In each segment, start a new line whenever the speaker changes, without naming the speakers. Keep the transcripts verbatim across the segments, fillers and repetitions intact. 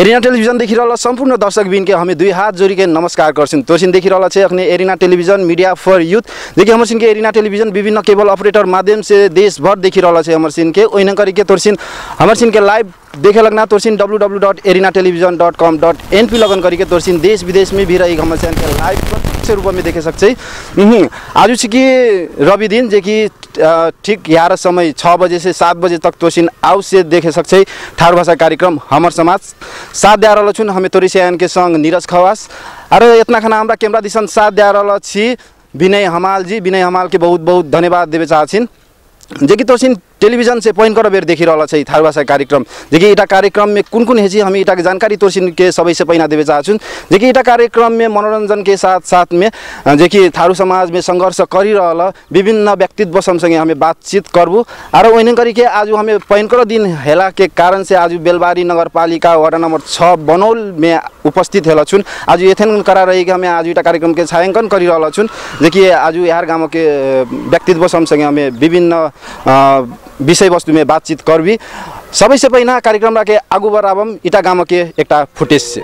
Arena television देखिरहला संपूर्ण दर्शकबिन के हमें दुई हाथ जोड़ी के नमस्कार करछिन। तोसिन देखिरहला छे अखने Arena television media for youth देखि हमर सिन के एरिना टेलिभिजन विभिन्न केबल ऑपरेटर माध्यम से देश भर देखिरहला छे हमर सिन के ओइन करी के तोरसिन हमर सिन के लाइव देखे लगना तोरसिन W W W dot Arena television dot com dot N P लगन करी के तोरसिन देश विदेश में भी रही हमर सिन के लाइव प्रत्यक्ष रूप में देखे सकछै। आज छी कि रवि दिन जे कि ठीक ग्यारह समय छः बजे से सात बजे तक तोसिन आउ से देखे सकछै ठाड़ भाषा कार्यक्रम हमर समाज साथ दे रहल छुन हमें तोरी से के संग नीरज खवास अरे इतना खाना हमरा कैमरा दिसन साथ दे रहल छी विनय हमाल जी। विनय हमाल के बहुत बहुत धन्यवाद देवे चाहछिन जे कि तोसिन टेलिभिजन से पॉइंट कर बेर देखी रहा है थारू भाषा कार्यक्रम जे कि इटा कार्यक्रम में कुन कुन हेजी हम इटा के जानकारी तोरसिन के सबई से पहिना देवे चाहछुन जे कि इटा कार्यक्रम में मनोरंजन के साथ साथ में जे कि थारू समाज में संघर्ष करी रहल विभिन्न व्यक्तित्व संगे हमें बातचीत करबू और ओइन करी के आज हमें पॉइंट कर दिन हेला के कारण से आज बेलबारी नगरपालिका वार्ड नंबर छः बनौल में उपस्थित हेला छुन। आज एथेन करा रही कि हमें आज इटा कार्यक्रम के छायांकन करी रहल छुन जे कि आज यार गाँव के व्यक्तित्व संगे हमें विभिन्न विषय वस्तु में बातचीत करबी। सबसे से पहिना कार्यक्रम राके आगू बढ़ाबम इटा गाँव के एकटा फुटेज से।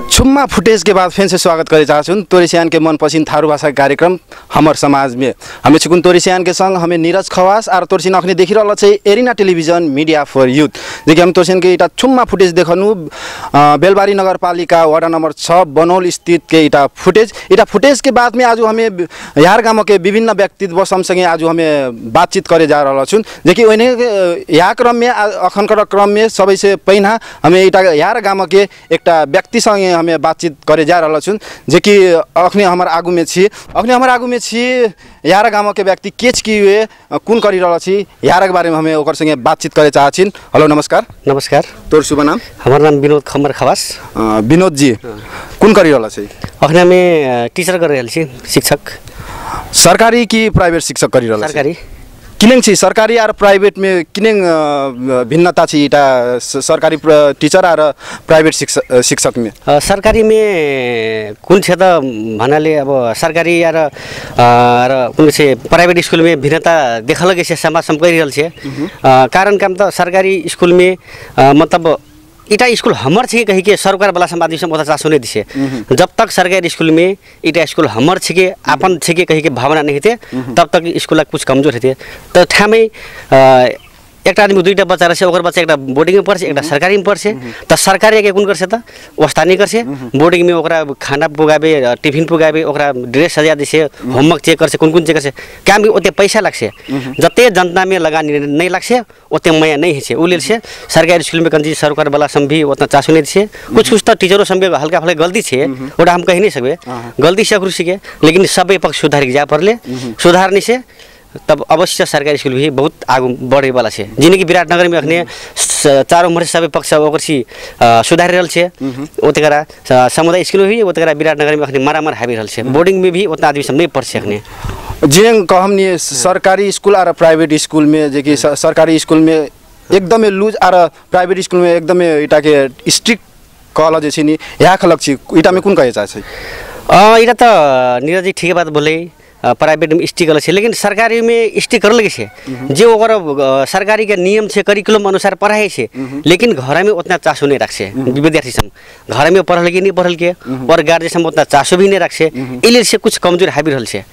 छुम्मा फुटेज के बाद फिर से स्वागत करे चाहूँ तोरिसियान के मनपसंद थारू भाषा कार्यक्रम हमर समाज में हमें चुकुन तोरिसियान के संग हमें नीरज खवास और तोरसिन अखनी देखी रहा है Arena television media for youth देखिए हम तोरसिन के इटा छुम्मा फुटेज देखनु बेलबारी नगरपालिका वार्ड नंबर छः बनौल स्थित के इटा फुटेज इटा फुटेज के बाद में आज हमें यार गाँव के विभिन्न व्यक्तित्व संगे आज हमें बातचीत करे जा रहा छूँ देखिए वही यहाँ क्रम में अखनकर क्रम में सबसे से पहिना हमें इटा यार गाँव के एक व्यक्ति संगे हमें बातचीत करे जा रहा छूँ जे कि अखने हमार आगू में छी अखने हमार आगू में छी यार गाँव के व्यक्ति केच की हुए कुन करी रहा छी यार के बारे में हमें ओकर संगे बातचीत करे चाहछिन। हेलो नमस्कार।
नमस्कार।
तोर शुभ नाम?
हमार नाम विनोद खम्बर खवास।
विनोद जी कुन करी रहा छी?
अखने में टीचर कर रहल छी, शिक्षक।
सरकारी की प्राइवेट शिक्षक करी रहा?
सरकारी।
किनेंग छी सरकारी और प्राइवेट में किनेंग भिन्नता छी इटा सरकारी टीचर और प्राइवेट शिक्षक शिक्षक में?
सरकारी में कुन छ त भन्नाले अब सरकारी और कुन से प्राइवेट स्कूल में भिन्नता देखा लगे से समाज सम गरिरहल छ। कारण काम त सरकारी स्कूल में मतलब इटा स्कूल हमर छे कही के सरकार वाला समाज में ओता चासो नहीं दिसे। जब तक सरकारी स्कूल में इटा स्कूल हमर छे के अपन छे के कही के भावना नहीं थे तब तक स्कूल कुछ कमजोर थे। तो ठामै एक आदमी दुईटा बच्चा रहे ओकर बच्चा एक बोर्डिंग में पढ़े एक सरकारी में पढ़े तो सरकारी के कुन करसे त स्थानीय करसे बोर्डिंग में ओकरा खाना पुगाबे टिफिन पुगाबे ओकरा ड्रेस सजा दिसे होमवर्क चेक करसे कुन कुन चेक करसे काम भी ओते पैसा लागसे जते जनता में लगानी नहीं लागसे ओते माया नहीं हिसे उ लेल से सरकारी स्कूल में कंजी सरकार वाला सम भी उतना चासो नहीं दिसे। कुछ कुछ तो टीचरों सम हल्का फल्का गलती छे ओटा हम कह नहीं सकबे गलती से कुछ सीखे लेकिन सबै पक्ष सुधार के जा परले सुधारने से तब अवश्य सरकारी स्कूल भी बहुत आगू बढ़े वाला है। जिनकी विराटनगर में अखने चारों उम्र सबै पक्ष ओकरसी सुधार रहल छे ओतकरा समुदाय स्कूल भी ओतकरा विराटनगर में अखने मारामार हावी रहल छे बोर्डिंग में भी उतना आदमी सब नहीं पढ़ सकने।
जिन कहमनी सरकारी स्कूल और प्राइवेट स्कूल में जे कि सरकारी स्कूल में एकदम लूज और प्राइवेट स्कूल में एकदम इटा के स्ट्रिक्ट कहल जे छिनी यहाँ खलक छी इटा में कुन कहे चाहे छै?
अ इटा त नीरज जी ठीक बात बोले प्राइवेट में स्टिक अलग है लेकिन सरकारी में स्टिक कर लगे से जो अगर सरकारी के नियम से करिकुलम अनुसार पढ़ाई से लेकिन घर में उतना चासो नहीं रखे विद्यार्थी सब घर में पढ़ल के नहीं पढ़ल के और गार्जियन उतना चासो भी नहीं रखे इले से कुछ कमजोर हावी रहल से।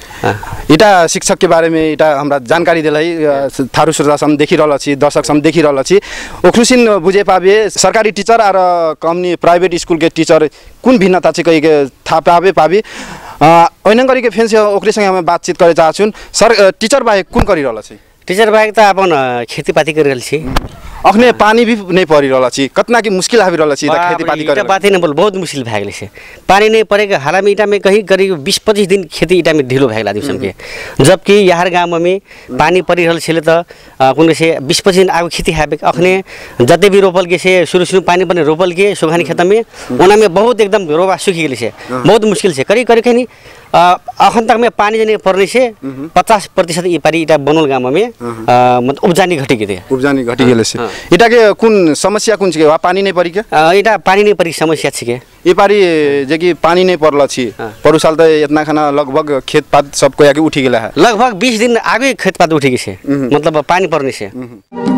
इटा शिक्षक के बारे में इटा हमरा जानकारी दिलाई थारू श्रोता सम देखी रहल छी दर्शक सम देखी रहल छी ओखरुसिन बुझे पाबे सरकारी टीचर और कमनी प्राइवेट स्कूल के टीचर कुन भिन्नता छै कही के था पाबे पाबे ओइनन करी के फेन से ओकरे संगे हमें बातचीत करे चाहछुन। सर टीचर बाहेक कुन करी रहल छी?
टीचर बाहेक त अपन खेतीपाती कर रहल छी।
अखने पानी भी नहीं पड़ी रहा छी कतना की मुश्किल हावी रहा छी त खेती पाती करे
बात नहीं बोल बहुत मुश्किल भाग ले से पानी नहीं पड़ेगा हालांकि ईटा में कहीं करीब बीस पच्चीस दिन खेती ईटा में ढीलो भागला दिसम के जबकि यार गांव में पानी पड़ी रहल छले त कुन से बीस पच्चीस दिन आगु खेती हाबे अखने जते भी रोपल के से शुरू शुरू पानी पनि रोपल के सुखानी खेत में ओना में बहुत एकदम रोबा सुखी गेले से बहुत मुश्किल से करी करी खनी अखन तक में पानी जने पर्ने से पचास प्रतिशत ई पारी इटा बनोल गाँव में मतलब उपजानी घटी गए
उपजानी घटी गेले से इटा के कुन समस्या कुन छिके पानी नहीं पड़ी के
इटा पानी नहीं पड़ी समस्या छिके
ई पारी जे कि पानी नहीं पड़ल छी परु साल त इतना खाना लगभग खेत पात सब को आके उठी गेला है
लगभग बीस दिन आगे खेत पात उठी गए मतलब पानी पड़ने से।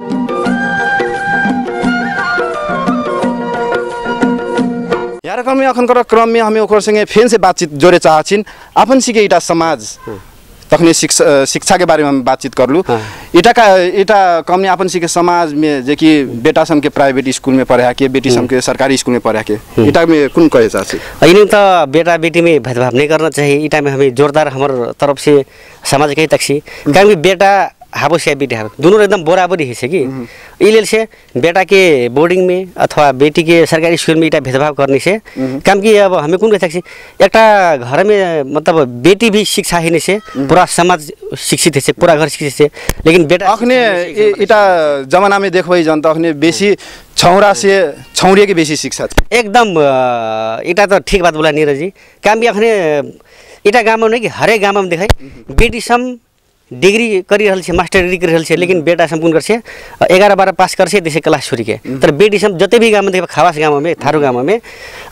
यार क्रम में अखन कर क्रम में हमें ओकर संगे फेन से बातचीत जोड़े चाहछिन अपन सिके इटा समाज तखने शिक्षा शिक्षा के बारे में हम बातचीत करलू इटा का इटा कम अपन सिके समाज में जे कि बेटा सम के प्राइवेट स्कूल में पढ़ा के बेटी सम के सरकारी स्कूल में पढ़ा के इटा में कुन कहे चाहछि
इने त बेटा बेटी में भेदभाव नहीं करना चाहिए इटा में हमें जोरदार हमार तरफ से समाज के तक क्योंकि बेटा हाबो से बेटी हाबो दोनों एकदम बराबरी है कि इलेल से बेटा के बोर्डिंग में अथवा बेटी के सरकारी स्कूल में इटा भेदभाव करने से काम कि अब हमें कुन कह एकटा घर में मतलब बेटी भी शिक्षा है से पूरा समाज शिक्षित है पूरा घर शिक्षित है लेकिन बेटा
अखने इटा जमाना में देखबै जन त अखने बेसी छौरा से छौरी के बेसी शिक्षा
एकदम इटा तो ठीक बात बोला नीरज जी काम भी अखने इटा गाँव में नहीं कि हरेक गाँव में देखाई बेटी सम डिग्री करी रहल छे मास्टर डिग्री करी रहल छे लेकिन बेटा संपूर्ण कर छे ग्यारह बारह पास कर छे देशे क्लास छोड़ी के तर बेटी सम जते भी गाँव में देख खावास गाँव में थारू गाँव में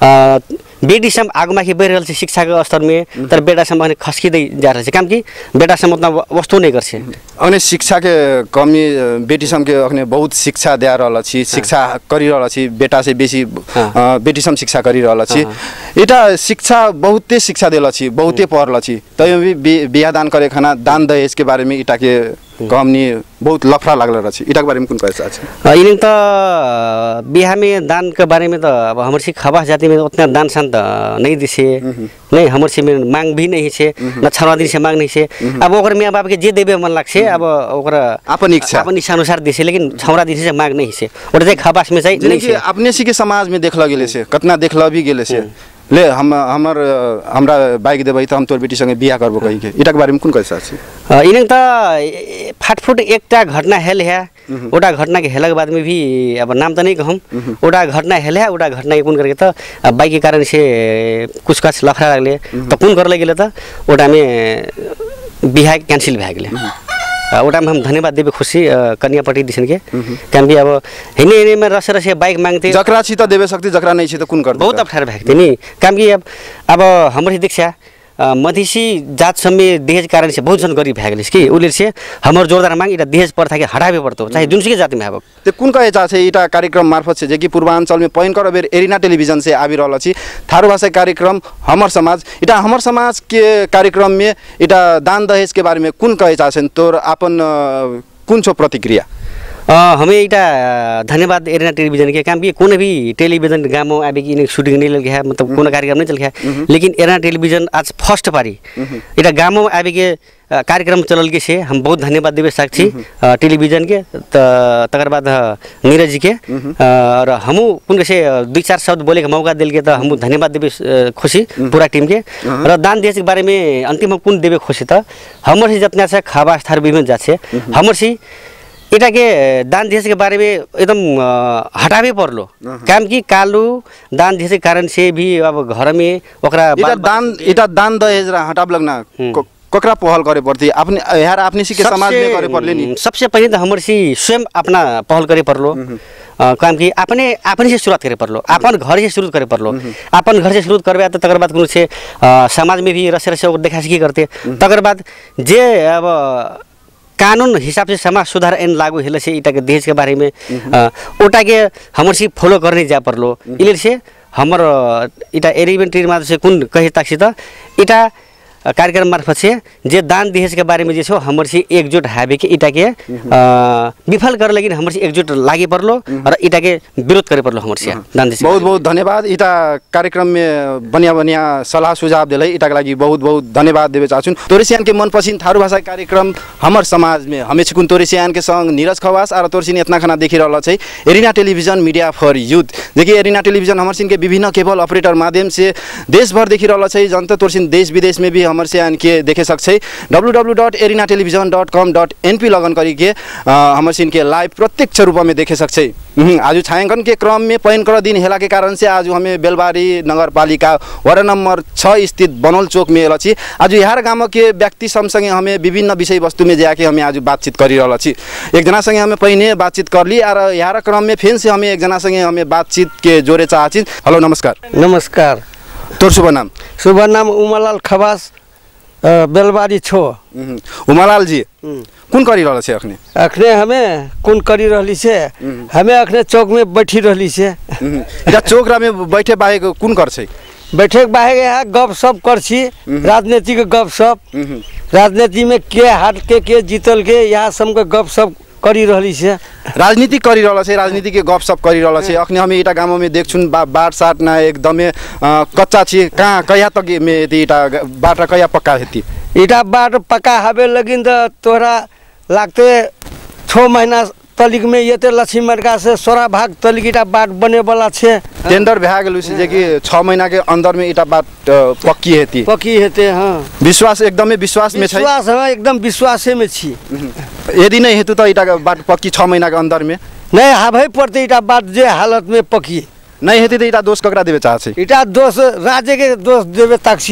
बेटी सम आगमा के बढ़ रहल छे शिक्षा के स्तर में तर बेटा सम खसकिदै जा रहल छे काम कि बेटा सम उतना वस्तु नहीं कर छे
अने शिक्षा के कमी बेटी सम के अखने बहुत शिक्षा दे रहल छी शिक्षा करी रहल छी बेटा से बेसी बेटी सम शिक्षा करी रहल छी एटा शिक्षा बहुते शिक्षा देल छी बहुते पढ़ल छी तय भी बियाह दान करे खाना दान दहेज के बारे में इटा के कमनी बहुत लफड़ा लागल रह इटा के बारे में कुन कहे छ
इने त बिहा में दान के बारे में तो अब हमर सी खवास जाति में उतना दान सान त नहीं दिसे नहीं हमर से में मांग भी नहीं छे न छरवा दिन से मांग नहीं छे अब ओकर मियां बाप के जे देबे मन लागछे अब ओकर
अपन इच्छा
अपन इच्छा अनुसार दिसे लेकिन छौरा दिन से मांग नहीं छे ओर जे खवास में चाहिँ नहीं छे
अपने सी के समाज में देखला गेले छे कतना देखला भी गेले छे ले हम हमर हमरा बाइक देबै त हम तोर बेटी संगे बियाह करबो कहि के इटा के बारे में कुन कहे छ
इने त फाटफुट एकटा घटना हेल है ओटा घटना के हेलक बाद में भी अब नाम तो नहीं कहम ओटा घटना हेल है ओटा घटना के कुन करके त बाइक के कारण से कुछ कुछ लफड़ा लागले त कुन करले गेले त ओटा में बियाह कैंसिल भ गेले ओटा में हम धन्यवाद देबे खुशी कन्या पटी दिसन के काम भी अब हेने हेने में रस रस बाइक मांगते
जकरा छी त देबे सकती जकरा नहीं छी त कुन कर
बहुत अफठार भागते नि काम कि अब अब हमर दीक्षा मधेसी जात समय दहेज कारण से बहुत जन गरीब भए गेल कि उले से हमर जोरदार मांग इटा दहेज प्रथा के हटाबे पड़तो चाहे जुनसुकै जाति में आबो
ते कुन कहे छ इटा कार्यक्रम मार्फत से जे कि पूर्वांचल में पैन कर बेर एरिना टेलीविजन से आबि रहल छी थारू भाषा कार्यक्रम हमर समाज इटा हमर समाज के कार्यक्रम में इटा दान दहेज के बारे में कुन कहे छ तोर अपन कुन छो प्रतिक्रिया
हमें इटा धन्यवाद एरिना टेलीविजन के काम भी कोने भी टेलीविजन गाँव आबे कि शूटिंग नहीं लग गया मतलब कोनो कार्यक्रम नहीं चल गया लेकिन एरिना टेलीविजन आज फर्स्ट पारी इटा गाँव आबे के कार्यक्रम चलल के से हम बहुत धन्यवाद देवे साक्षी टेलीविजन के तकर बाद नीरज जी के और हमू कुन से दुई चार शब्द बोले के मौका दिल के तो हम धन्यवाद देवे खुशी पूरा टीम के र दान दहेज के बारे में अंतिम कुन देवे खुशी त हमर से जितना से खावास थार विभिन्न जात छे हमर से इटा के दान दहेज के बारे में एकदम हटावे पर्लो काम कि कालू दान दहेज के कारण से भी अब घर में ओकरा
इटा दान इटा दान दहेज रा हटाब लगना ककरा पहल करे पड़ती अपने यार अपने सी के समाज में करे पड़ले नी
सबसे पहले तो हमर सी स्वयं अपना पहल करे पड़लो काम कि अपने अपने से शुरुआत करे पड़लो अपन घर से शुरू करे पड़लो अपन घर से शुरू करबे तो तकर बाद कोनो से समाज में भी रसे रसे देखा की करते तकर बाद जे अब कानून हिसाब से समाज सुधार ऐन लागू हेले से इटा के दहेज के बारे में ओटा के हमर सी फॉलो करने जा पड़लो इले से हमर इटा एरिवेंट्री माध्यम से कुन कहे ताकि त इटा कार्यक्रम मार्फत से जे दान दहेज के बारे में जे छो हमर से एकजुट हाबे के इटा के विफल कर लेकिन हमर से एकजुट लागे पर्लो और इटा के विरोध करे पर्लो हमर से दान दहेज
बहुत बहुत धन्यवाद इटा कार्यक्रम में बनिया बनिया सलाह सुझाव देलै इटा के लागि बहुत बहुत धन्यवाद देबे चाहछुन तोरेसियान के मन पसिन थारू भाषा कार्यक्रम हमर समाज में हमें छिकुन तोरेसियान के संग नीरज खवास और तोरसिन इतना खाना देखि रहल छै Arena television media for youth देखि एरिना टेलीविजन हमर सिन के विभिन्न केबल ऑपरेटर माध्यम से देश भर देखि रहल छै जनता तोरसिन देश विदेश में भी हमर से आन के देखे सकछै W W W dot Arena television dot com dot N P लगन करी के हमर सिन के लाइव प्रत्यक्ष रूप में देखे सकछै आज छायांकन के क्रम में पैन कर दिन हेला के कारण से आज हमें बेलबारी नगरपालिका वार्ड नंबर छह स्थित बनोल चौक में अछि आज यार गाँव के व्यक्ति संगे हमें विभिन्न विषय वस्तु में जाके हमें आज बातचीत करी रहल छी एक जना संगे हमें पहिने बातचीत करली और यार क्रम में फिर से हमें एक जना संगे हमें बातचीत के जोड़े चाहछी हेलो नमस्कार
नमस्कार
तोर शुभ नाम
शुभ नाम उमालाल खवास बेलबारी छो
उमालाल जी कुन करी रहल छै अखने
अखने हमें कुन करी रहली से हमें अखने चौक में बैठी रहली से
इटा चौक में बैठे बाहेक कुन कर छै
बैठे बाहेक यहाँ गप सप कर छी राजनीति के गप सप राजनीति में के हार के के जीतल के यहाँ सब के गप सप करी रहली से
राजनीति करी रहल छै राजनीति के गप सप करी रहल छै अखने हम इटा गाँव में देखछुन बा, बाट साट ना एकदमै कच्चा छी कहाँ कहिया तक में इटा बाट कहिया पक्का हेती
इटा बाट पक्का हबे लगिन त तोरा लागते छः महीना तलिक में ये ते लक्ष्मी मरका से सोलह भाग तलिक इटा बाट बने वाला छे
टेंडर भए गेल छै जे कि छः महीना के अंदर में इटा बाट पक्की हेती
पक्की हेते हां
विश्वास एकदमै विश्वास में छै
विश्वास हां एकदम विश्वासे में छी
यदि नहीं हेतु त इटा बाट पक्की छः महीना के अंदर में
नहीं हाभै पड़ते इटा बाट जे हालत में पक्की
नहीं हेती त इटा दोष ककरा देवे चाह छै
इटा दोष राज्य के दोष देवे ताकसी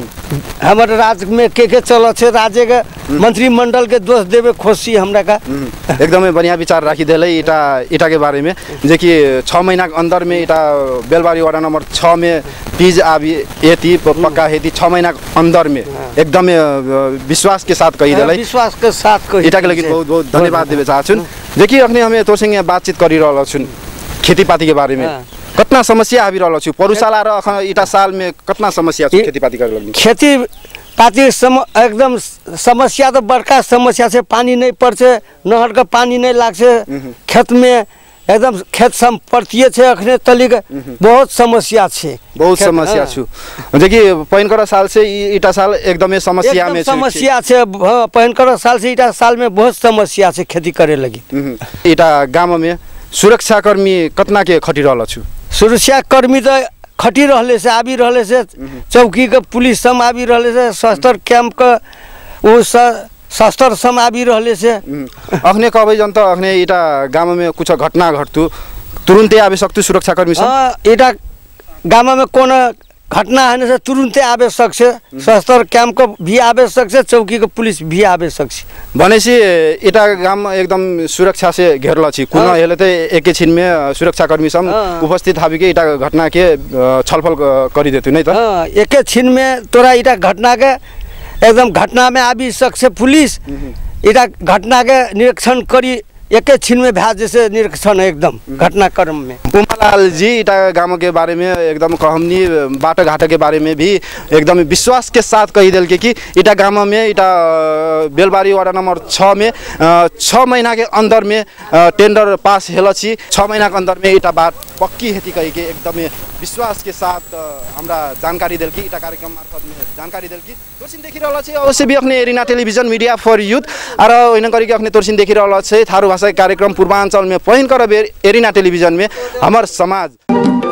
हमर राज्य में के के चल छे राज्य के मंत्रिमंडल के दोष देवे खोसी हमरा का
एकदमै बढ़िया विचार राखी देले इटा इटा के बारे में जे कि छः महीना के अंदर में इटा बेलबारी वार्ड नंबर छः में पीज आबी एती पक्का हेती छः महीना के अंदर में एकदमै विश्वास के साथ कही देले
विश्वास के साथ कही
इटा के लागि बहुत बहुत धन्यवाद देवे चाह छुन जे कि अखने हमें तोरसँग बातचीत करि रहल छुन खेतीपाती के बारे में कतना समस्या आबि रहल छु परुसाला र अखन इटा साल में कतना समस्या छ खेतीपाती करे लागि
खेती पाती सम एकदम समस्या तो बड़का समस्या से पानी नहीं पड़े नहर का पानी नहीं लागछे खेत में एकदम खेत संपर्तीय छे अखने तलिक बहुत समस्या छे
बहुत समस्या छु देखि पहिनकर साल से इटा साल एकदमै समस्या में
समस्या छे पहिनकर साल से इटा साल में बहुत समस्या छे खेती करे लगी
इटा गाम में सुरक्षा कर्मी कतना के खटी रहल छु
सुरक्षा कर्मी तो खटी रहले से आबि रहले से चौकी के पुलिस सब आबि रहले से सस्तर कैंप के वो सस्तर सब आबि रहले से
अखने कहबै जन त अखने इटा गाम में कुछ घटना घटतु तुरंते आबे सक्तु सुरक्षा कर्मी सब
हां इटा गाम में कोन घटना है से तुरंते आबे सक्छे सस्तर कैंप को भी आबे सक्छे चौकी के पुलिस भी आबे सक्छे
भनेसी इटा गाम एकदम सुरक्षा से घेरल छी कुन हेले त एकैछिन में सुरक्षा कर्मी सब उपस्थित हाबी के इटा घटना के छलफल करि देतु नै त
हां एकैछिन में तोरा इटा घटना के एकदम घटना में आबी सक्छे पुलिस इटा घटना के निरीक्षण करी एक छिन में भ्या जैसे निरीक्षण एकदम घटनाक्रम में
उमालाल जी इटा गाँव के बारे में एकदम कहमनी बाटो घाटो के बारे में भी एकदम विश्वास के साथ कही दिल के कि इटा गाँव में इटा बेलबारी वार्ड नंबर छः में छः महीना के अंदर में टेंडर पास हेल छी छः महीना के अंदर में इटा बात पक्की हेती कही के एकदम विश्वास के साथ हमरा जानकारी दिल की इटा कार्यक्रम मार्फत में जानकारी दिल की तोरसिन देखि रहल छै अवश्य भी अपने Arena television media for youth आर ओइन करी के अपने तोरसिन देखि रहल छै थारू भाषा कार्यक्रम पूर्वांचल में पहिन कर एरिना टेलिभिजन में हमर समाज।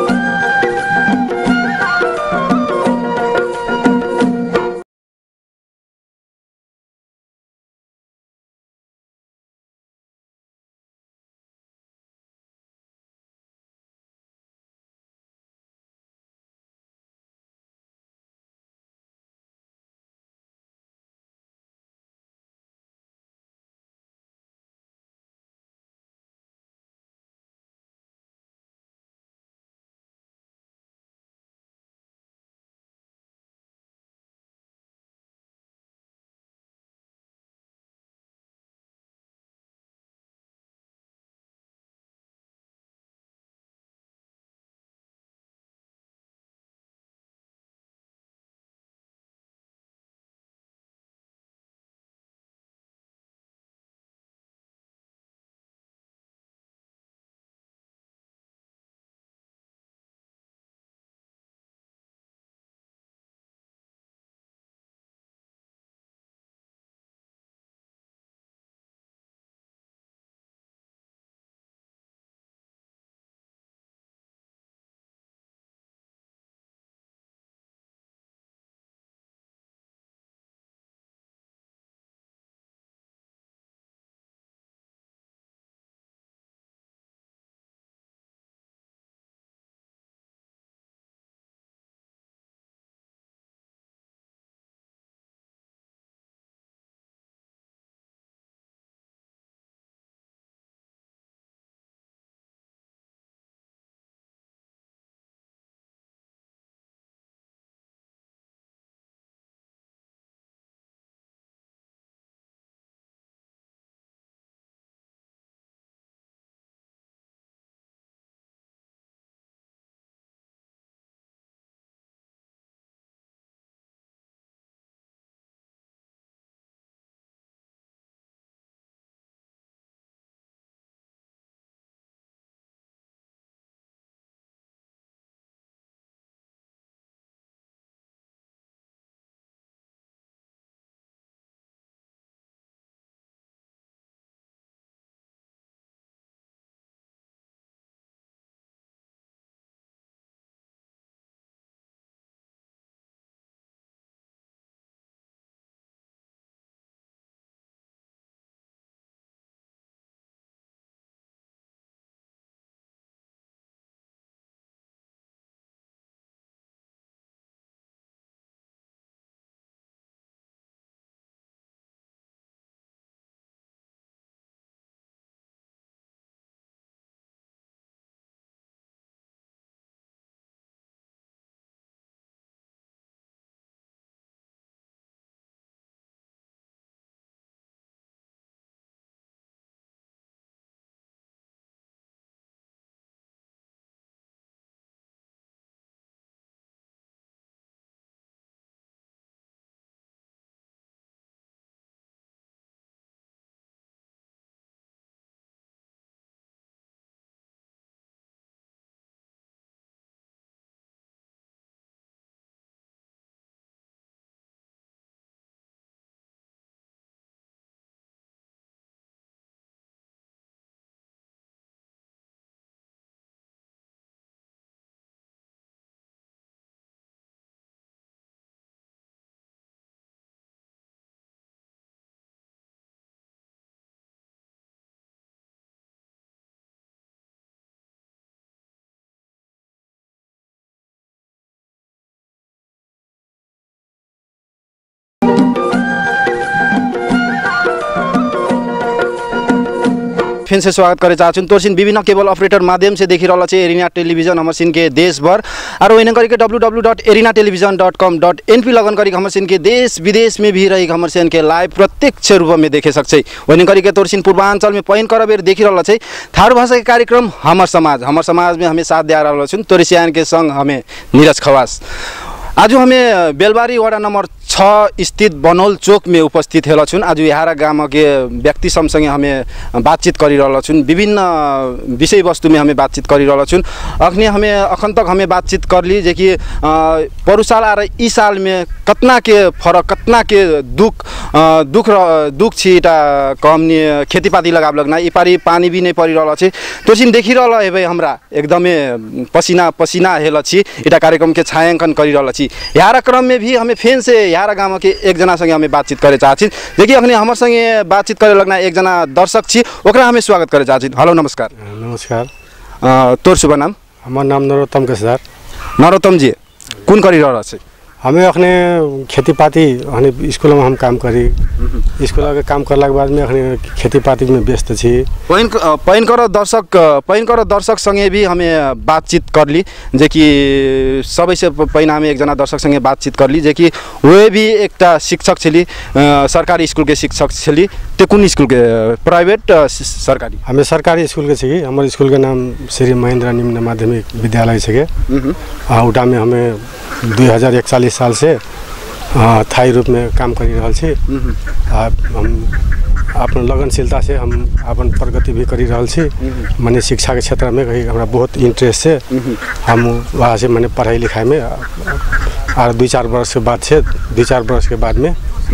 फिर से स्वागत करे चाहूँ तोरसिन विभिन्न केबल ऑपरेटर माध्यम से देखी रहा है एरिना टेलीविजन हमर सिन के देश भर और वही करके W W dot Arena television dot com dot N P लगन करके हमर सिन के देश विदेश में भी रही हमर सिन के लाइव प्रत्यक्ष रूप में देखे सकते वही करके तोरसिन पूर्वांचल में पैन कर बेर देखी रहा है थारू भाषा के कार्यक्रम हमर समाज हमर समाज में हमें साथ दे रहा छूँ तोरिसियान के संग हमें नीरज खवास। आज हमें बेलबारी वार्ड नंबर छः स्थित बनौल चौक में उपस्थित हेला छूँ। आज यहाँ गाँव के व्यक्ति संगे हमें बातचीत करी रहा छूँ विभिन्न विषय वस्तु में हमें बातचीत करी रहा छूँ। अखने हमें अखन तक हमें बातचीत कर ली जे कि परू साल और ई साल में कतना के फरक कतना के दुख दुख दुख छी इटा कम खेतीपाती लगाब लगना ई पारी पानी भी नहीं पड़ी रहा है तो सिन देखी रहा है भाई हमरा एकदमै पसीना पसीना हेल छी इटा कार्यक्रम के छायांकन करी रहा छी। यहाँ क्रम में भी हमें फेन से यहाँ गाँव के एक जना संगे हमें बातचीत करे चाहती देखिए अखने हमारे संगे बातचीत करे लगना एक जना दर्शक छी ओकरा हमें स्वागत करे चाहती। हेलो नमस्कार।
नमस्कार।
तोर शुभ नाम?
हमार नाम नरोत्तम केसर।
नरोत्तम जी कौन करी रहा है?
हमें अखने खेती पाती अखने स्कूल में हम काम करी स्कूल के काम करला के बाद में अखने खेती पाती में व्यस्त छी।
पैन पैन कर दर्शक पैन कर दर्शक संगे भी हमें बातचीत कर ली जे कि सब से पहिना हमें एक जना दर्शक संगे बातचीत कर ली जे कि वे भी एक शिक्षक छली सरकारी स्कूल के शिक्षक छली तो कौन स्कूल के प्राइवेट सरकारी?
हमें सरकारी स्कूल के छी। हमारे स्कूल के नाम श्री महेंद्र निम्न माध्यमिक विद्यालय छे उटा में हमें दुई हजार इकतालीस साल से थाई रूप में काम कर रहा छे। हम अपन लगनशीलता से हम अपन प्रगति भी कर रहा छे। मैंने शिक्षा के क्षेत्र में कहीं हमारा बहुत इंटरेस्ट से हम वहाँ से मैंने पढ़ाई लिखाई में और दो चार वर्ष के बाद से दो चार वर्ष के बाद में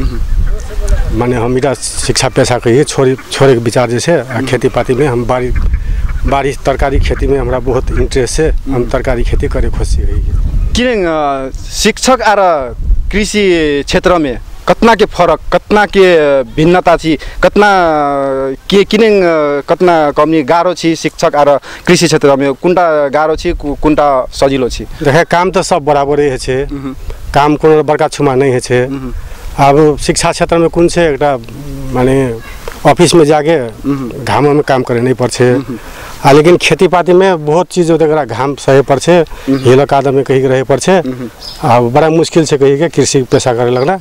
मैंने हम इधर शिक्षा पेशा कहिए छोड़ी छोड़े के विचार जैसे खेती पाती में हम बारी बारिश तरकारी खेती में हमारा बहुत इंटरेस्ट है हम तरकारी खेती करे खुशी रही है।
कि शिक्षक और कृषि क्षेत्र में कतना के फरक कतना के भिन्नता छी कतना के किने कतना कमी गारो छी शिक्षक और कृषि क्षेत्र में कुंटा गारो छी कुंटा सजिलो छी?
देखे काम तो सब बराबर है छे काम कोनो बड़का छुमा नहीं है छे। अब शिक्षा क्षेत्र में कौन से एक माने ऑफिस में जाके घाम में काम करे नहीं पड़े आ लेकिन खेती पाती में बहुत चीज होता घाम सहे पड़े हिलो कादे में कहीं रहे पड़े अब बड़ा मुश्किल से कही के कृषि पेशा करे लगना।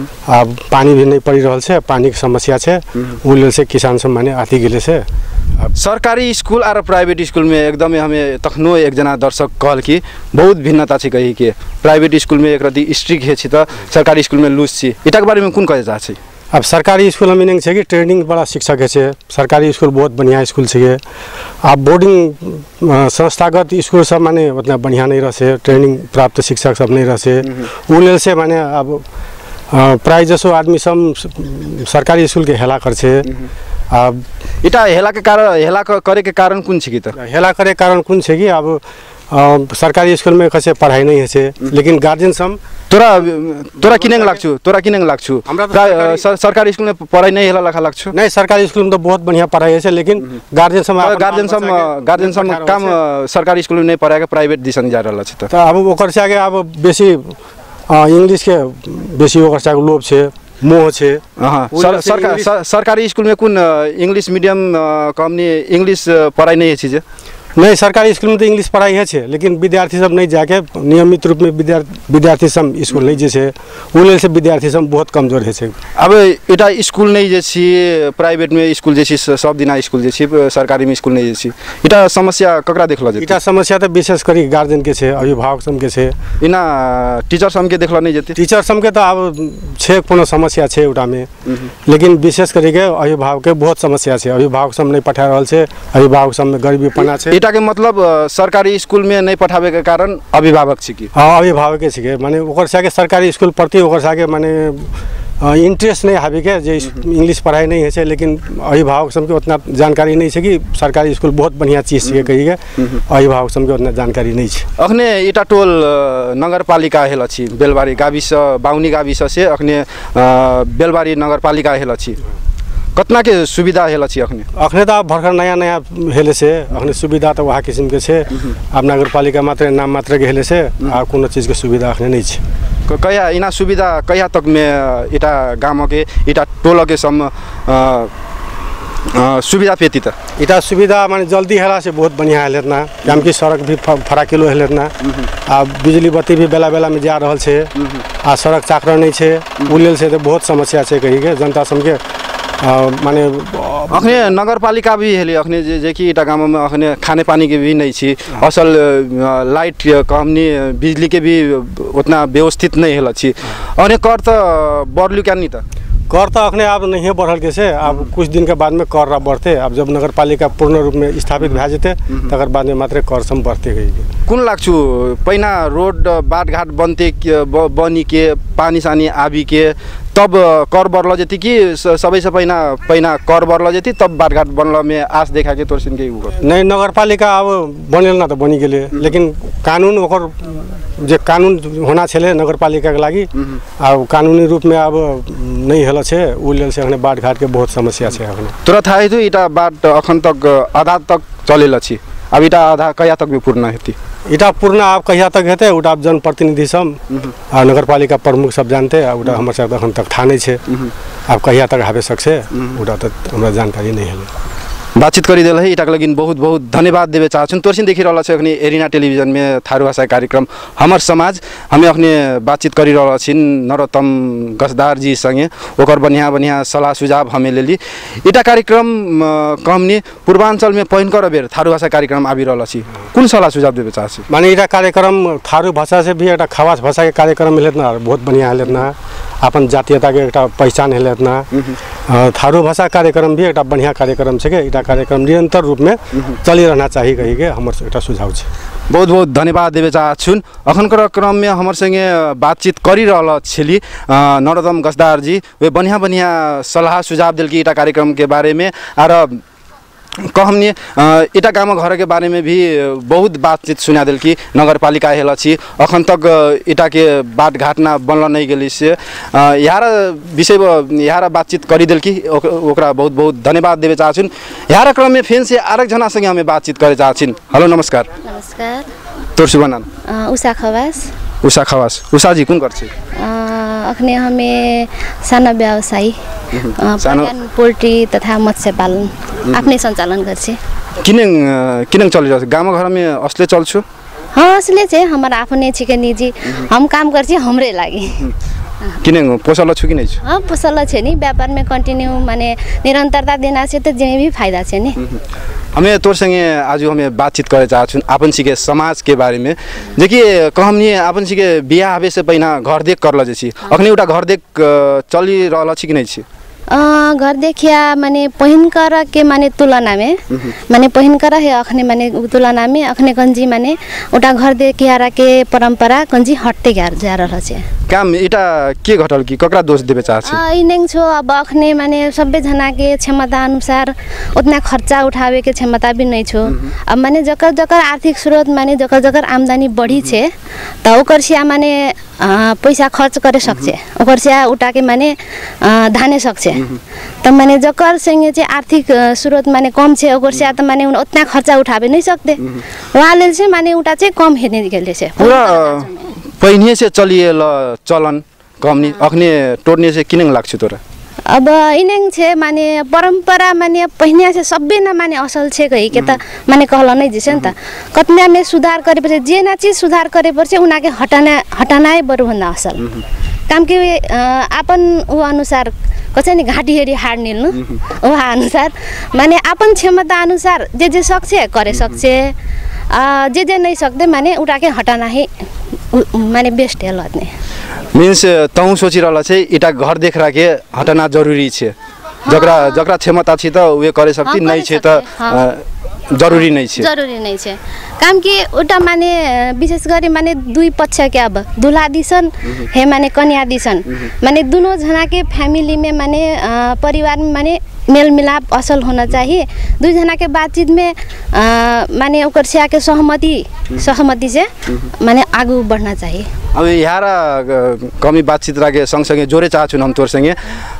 अब पानी भी नहीं पड़ी रहा है पानी की समस्या है उ से किसान सब माने आती गिले से।
सरकारी स्कूल और प्राइवेट स्कूल में एकदम हमें तखनो एक जना दर्शक कहल कि बहुत भिन्नता छी कही के प्राइवेट स्कूल में एक रति स्ट्रिक्ट है छी तो सरकारी स्कूल में लूज छी इटा के बारे में कौन कहे जा छी?
अब सरकारी स्कूल में मीनिंग है कि ट्रेनिंग बड़ा शिक्षक है सरकारी स्कूल बहुत बढ़िया स्कूल है। अब बोर्डिंग संस्थागत स्कूल सब माने उतना बढ़िया नहीं रहे ट्रेनिंग प्राप्त शिक्षक सब नहीं रहे उ से माने अब प्राय जसो आदमी सब सरकारी स्कूल के हेला कर छे। अब
इटा हेला के कारण हेला करे के कारण कौन छी? तो
हेला करे कारण कौन छे कि अब सरकारी स्कूल में कैसे पढ़ाई नहीं है लेकिन गार्जियन सब
तोरा तोरा किने लागछु तोरा किने लागछु सरकारी स्कूल में पढ़ाई नहीं हेला लखा लागछु?
नहीं सरकारी स्कूल में तो बहुत बढ़िया पढ़ाई है लेकिन गार्जियन सब
गार्जियन सब गार्जियन सब काम सरकारी स्कूल में नहीं पढ़ाया के प्राइवेट दिशा जा रहा है।
तो अब ओकर से आगे अब बेसी इंग्लिश के बेसी ओकर से लोभ छे मोह छे।
हाँ सरकार सरकारी स्कूल में कौन इंग्लिश मीडियम कम इंग्लिश पढ़ाई नहीं है चीज़ें?
नहीं सरकारी स्कूल में तो इंग्लिश पढ़ाई है छे लेकिन विद्यार्थी सब नहीं जाके नियमित रूप में विद्यार्थी विद्यार्थी सब स्कूल नहीं जैसे उन से विद्यार्थी सब बहुत कमजोर है छे।
अब इटा स्कूल नहीं जैसी प्राइवेट में स्कूल जैसी सब दिन स्कूल जैसी सरकारी में स्कूल नहीं जैसी इटा समस्या ककरा देखल जाती?
इटा समस्या तो विशेष करी गार्जियन के छे अभिभावक सब के छे
इना टीचर सब के देखल नहीं जाती?
टीचर सब के तो अब छे कोनो समस्या छे उटा में लेकिन विशेष करी के अभिभावक के बहुत समस्या छे अभिभावक सब नहीं पठा रहल छे अभिभावक सब में गरीबी पना छे।
के मतलब सरकारी स्कूल में नहीं पठावे के कारण अभिभावक छी की?
हाँ अभिभावक के छी माने ओकर से सरकारी स्कूल प्रति ओकर से माने इंटरेस्ट नहीं हावी के जे इंग्लिश पढ़ाई नहीं है लेकिन अभिभावक सब के उतना जानकारी नहीं है कि सरकारी स्कूल बहुत बढ़िया चीज है कही के अभिभावक सब के उतना जानकारी नहीं है।
अखने इटा टोल नगरपालिका हेल छी बेलबारी गाविस बाउनी गाविस से अखने बेलबारी नगरपालिका हेल छी कतना के सुविधा हेला छी? अखने
अखने तो भर्खर नया नया हेले से अखने सुविधा तो वहाँ किस्म के छे अब नगरपालिका मात्र नाम मात्र के हेले से आ कोनो चीज के सुविधा अखने नहीं छे।
कया इना सुविधा कया तक में इटा गाँव के इटा टोल के सम सुविधा पेती त
इटा सुविधा माने जल्दी हेला से बहुत बढ़िया हेले ना काम की सड़क भी फराकिलो हेले ना आ बिजली बत्ती भी बेला बेला में जा रहल छे आ सड़क चाकरा नहीं छे उलेल से तो बहुत समस्या छे कही के जनता सबके माने
अखने नगरपालिका भी हेले अखने जे जे कि इटा गाँव में अखने खाने पानी के भी नहीं छी असल लाइट कंपनी बिजली के भी उतना व्यवस्थित नहीं हेला छी अने कर त बढ़लू क्या नहीं त
कर तो अखने अब नहीं बढ़ल के से अब कुछ दिन के बाद में कर रहा बढ़ते अब जब नगर पालिका पूर्ण रूप में स्थापित भए जेते तकर बाद में मात्र कर सम बढ़ते गई
कुन लाग्छु पहिना रोड बाट घाट बनते बनी के पानी सानी आबी के तब कर बढ़ल जति कि सबै से पहिना पहिना कर बढ़ल जति तब बाट घाट बनल में आस देखा के तोरसिन के
नहीं नगर पालिका अब बनेल ना तो बनी गेले लेकिन कानून ओकर जे कानून होना छले नगर पालिका के लागि अब कानूनी रूप में अब नहीं हेल छे उ लेल से अखने बाट घाट के बहुत समस्या छे अखने
तोरा थाहै छु इटा बाट अखन तक आधा तक चलेल छी अब इटा आधा कया तक भी पूर्ण हेती
इटा पूर्ण आप कहिया तक हेते उटा आप जनप्रतिनिधि सब आ नगर पालिका प्रमुख सब जानते आ उटा हमर सब अखन तक थाने छे अब कहिया तक हावे सकछे उटा त हमरा जानकारी नहीं हेले
बातचीत करिदेल है इटाक लागि बहुत बहुत धन्यवाद देवे चाहछन् तोरसिन देखिरहल छ अखनि एरिना टेलिभिजन में थारू भाषा कार्यक्रम हमर समाज हमें अखनि बातचीत करिरहल छिन नरोत्तम गजदार जी संगे ओकर बढ़िया बढ़िया सलाह सुझाव हमें लेली इटा कार्यक्रम कहमनी पूर्वांचल में पहिनकर बेर थारू भाषा कार्यक्रम आबिरहल छी कुन सलाह सुझाव देवे चाहछि
माने इटा कार्यक्रम थारू भाषा से भी एटा खवास भाषा के कार्यक्रम हेलेत ना बहुत बढ़िया हेलेत ना अपन जातीयता के एकटा पहचान हेलेत ना थारू भाषा कार्यक्रम भी एकटा बढ़िया कार्यक्रम छे के इटा कार्यक्रम निरंतर रूप में चली रहना चाहिए कही के हमर एकटा सुझाव छे
बहुत बहुत धन्यवाद देवे चाहछुन अखनकर क्रम में हमर संगे बातचीत करिरहल छली नरोत्तम गजदार जी वे बढ़िया बढ़िया सलाह सुझाव दिल की इटा कार्यक्रम के बारे में और कहमनी इटा गाँव घर के बारे में भी बहुत बातचीत सुना दिल की नगर पालिका हेल छी अखन तक इटा के बाट घाट ना बनल नहीं गेली से यार विषय यार बातचीत करी दिल की ओकरा बहुत बहुत धन्यवाद देवे चाहछुन यार क्रम में फेन से आरक जना संगे हमें बातचीत करे चाहछिन हेलो नमस्कार
नमस्कार
तोर शुभ नाम
उषा खवास
उषा खवास उषा जी कुन गर्छ
अखने हमें सानो व्यवसायी सानो पोल्ट्री तथा मत्स्य पालन आफ्नै सञ्चालन गर्छ
किन किन चलिरहेछ गाँव घर में असले चल्छु
हाँ असले छे हमारा आफ्नै छ के निजी हम काम गर्छ हमरे लागि
किन पोसल छु कि नै छु
हाँ पोसल छ नि व्यापार में कंटिन्यू माने निरंतरता देना से तो जे भी फायदा छे नि
हमें तोर संगे आज हमें बातचीत करे चाहछुन आपन सिके समाज के बारे में जे कि कहमनी आपन सिके बिहा आवे से पहिना घर देख करल जे छी अखनी एउटा घर देख चली रहल छी कि नै छी
घर देखिया माने पहिनकर के माने तुलना में माने पहिनकर है अखने माने तुलना में अखने कंजी माने उटा घर देखिया के परंपरा कंजी हटते जा रहा छे
काम इटा के घटल की ककरा दोष देबे चाहछ
इनेङ छो अब अखने माने सबै जना के क्षमता अनुसार उतना खर्चा उठावे के क्षमता भी नहीं छो अब माने जकर जकर आर्थिक स्रोत माने जकर जकर आमदनी बढ़ी छे त ओकर सिया माने पैसा खर्च करे सक्छे ओकर सिया उठा के माने धाने सक्छे त माने जकर संगे चाहिँ आर्थिक स्रोत माने कम छे ओकर सिया त माने उतना खर्चा उठावे नहीं सकते वहाँले चाहिँ माने उटा चाहिँ कम हेर्ने गेले छे
पूरा पहिने से चलिएल चलन कमनी अखने टोड्ने से किन लाग्छ तोरा
अब इनेङ छे माने परंपरा माने पहिने से सबै न माने असल छे कहि के त माने कहल नै जिसे नि त कतना में सुधार गरेपछि जे ना चीज सुधार गरेपछि उना के हटाना हटानाय बरु भन्दा असल काम के आपन उ अनुसार कसैले घाटी हेरी हाड निल्नु उहा अनुसार माने आपन क्षमता अनुसार जे जे सक्छे करे सक्छे जे जे नहीं सकते माने उठा के हटाना है माने बेस्ट है लदने
मीन्स तौ सोचिरहल छै इटा घर देख राखे हटाना जरूरी छे जकरा जकरा क्षमता छी त वे करे सकती नहीं छे त जरूरी नहीं छे
जरूरी नहीं छे काम कि उटा माने विशेष गरी माने दुई पक्ष के अब दुल्हा दिसन हे माने कन्या दिसन माने दोनों जना के फैमिली में माने परिवार में माने मेल मिलाप असल होना चाहिए दुई जना के बातचीत में आ, माने ओकर सिया के सहमति सहमति से माने आगू बढ़ना चाहिए
अब यारा कमी बातचीत राखे सँगसँगै जोरे चाहछु हम तोर संगे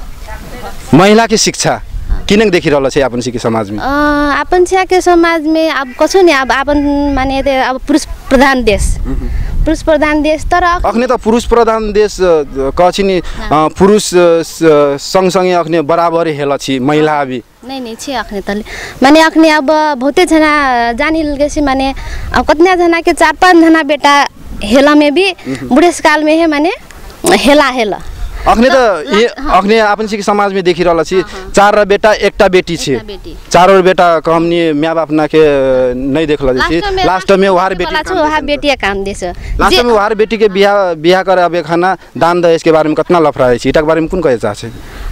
महिला की शिक्षा किन देखिरहल छ आपन सिके समाज में
आपन सिया के समाज में अब कसो नि अब आपन माने अब पुरुष प्रधान देश पुरुष प्रधान देश तर
अखने त पुरुष प्रधान देश कहछि नि पुरुष सँगसँगै अखने बराबर हेल छी महिला भी
नहीं नहीं छे अखने तले माने अखने अब बहुते जना जानिल गेसी माने कतना जना के चार पांच जना बेटा हेला में भी बुढ़ेस काल में है माने हेला हेला
अखने त ये अखने आपन सिक समाज में देखि रहल छी चार बेटा एकटा बेटी छे चारों बेटा कहमनी माय बाप ना के नहीं देखल छी लास्ट में वहार बेटी
छ वहार बेटी काम देछ
लास्ट में वहार बेटी के बियाह बियाह करे अब खाना दान दहेज के बारे में कतना लफड़ा है छी इटा के बारे में कुन कहे चाहे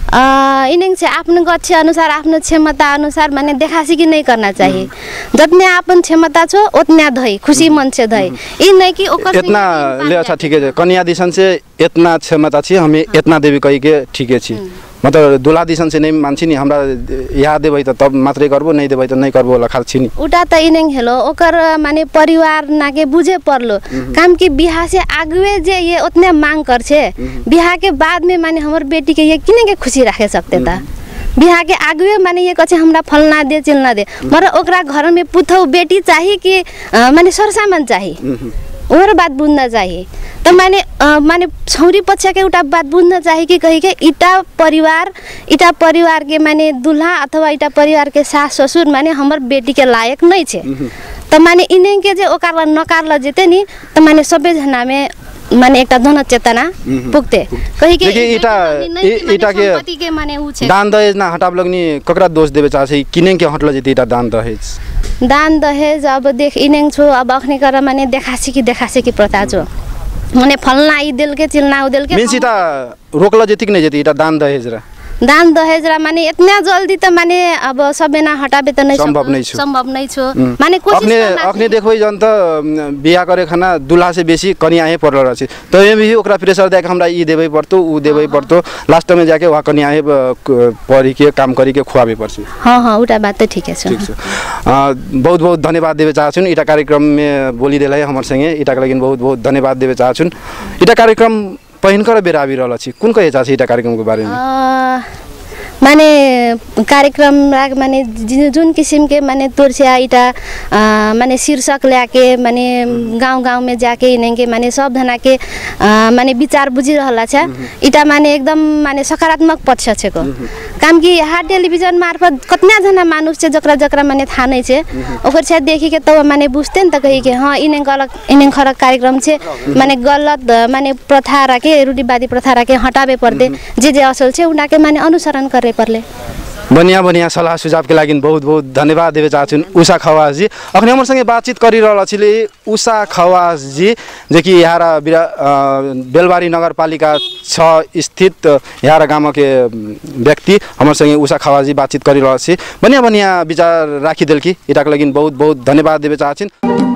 अ इनिंग से आफ्नो गच्छे अनुसार आफ्नो क्षमता अनुसार माने देखासी कि नहीं करना चाहिए जतने आपन क्षमता छ उतना धई खुशी मन से धई ई नहीं कि ओकर
इतना ले अच्छा ठीक है कन्या दिशन से इतना क्षमता छी हमें इतना देवी कहि के ठीके छी मतलब दुल्हा दिशन से नहीं मानछि नि हमरा याद देबै त तब मात्रै करबो नहीं देबै त नहीं करबो लखाल छी नि
उटा त इनिंग हेलो ओकर माने परिवार नाके बुझे परलो काम की बियाह से आगुए जे ये उतने मांग कर छे बियाह के बाद में माने हमर बेटी के ये किने के खुशी राखे सकते ता बियाह के आगुए माने ये कछे हमरा फलना दे चिलना दे मर ओकरा घर में पुथौ बेटी चाहिए कि माने सरसामान चाहिए और बात बुझ्न चाहिए तो माने माने छौरी पक्ष के उटा बात बुझ्न चाहिए कि कहि के इटा परिवार इटा परिवार के माने दुल्हा अथवा इटा परिवार के सास ससुर माने हमर बेटी के लायक नहीं छे तो माने इने के जे ओकार नकार ल जेते नि तो माने सबे जना में माने एकटा धन चेतना पुगते कहि के
इटा इटा के
के माने उ छे
दान दहेज ना हटाब लगनी ककरा दोष देबे चाहे किने के हटल जेते इटा दान दहेज
दान दहेज अब देख इनेङ छु अब अखने कर माने देखासी कि देखासी कि प्रथा छु मने फलना ई दिल के चिलना उ दिल के
मिनसिता रोकला जेति कि नहीं जेति इटा दान दहेज रा
दान दहेज रा माने इतना जल्दी त माने अब सबेना हटाबे त नहीं
संभव नहीं छु
संभव नहीं छु माने कोशिश
अपने अपने देखबै जन त बियाह करे खाना दुल्हा से बेसी कन्या हे परल रहछि तो एमे भी ओकरा प्रेशर दे के हमरा ई देबै पड़तो उ देबै पड़तो लास्ट में जाके वहा कन्या हे पढ़ी के काम करी के खुआबे पर्छि
हां हां उटा बात त ठीक छ
ठीक छ बहुत बहुत धन्यवाद देबे चाहछुन इटा कार्यक्रम में बोली देलै हमर संगे इटा के लागि बहुत बहुत धन्यवाद देबे चाहछुन इटा कार्यक्रम पहिनकर बेर आबि रहल अछि कुन कहे चाहछि इटा कार्यक्रम के बारे में
माने कार्यक्रम राग माने जुन किसिम के माने तोरसिया इटा माने शीर्षक लेके माने गांव-गांव में जाके इनेंगे माने सब जना के माने विचार बुझी रहला छ इटा माने एकदम माने सकारात्मक पक्ष छको काम की हाट टेलिभिजन मार्फत कतना जना मानुस छ जकरा जकरा माने था नै छ ओकर छ देखि के तब माने बुझते न त कहि के हां इने गलत इने खरक कार्यक्रम छ माने गलत माने प्रथा राके रूढ़िवादी प्रथा राके हटाबे पर्दे जे जे असल छ उना के माने अनुसरण करे परले
बढ़िया बढ़िया सलाह सुझाव के लागि बहुत बहुत धन्यवाद देवे चाहछुन उषा खवास जी अखने हमर संगे बातचीत करि रहल छिले उषा खवास जी जे कि यारा बेलबारी नगरपालिका छ स्थित यारा गाम के व्यक्ति हमर संगे उषा खवास जी बातचीत करि रहल छी बढ़िया बढ़िया विचार राखि देल कि इटा के लागि बहुत बहुत धन्यवाद देवे चाहछिन।